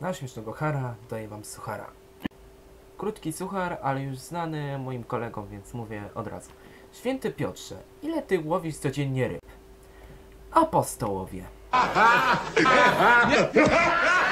Na śmiesznego Hara daję wam suchara. Krótki suchar, ale już znany moim kolegom, więc mówię od razu. Święty Piotrze, ile ty łowisz codziennie ryb? Apostołowie.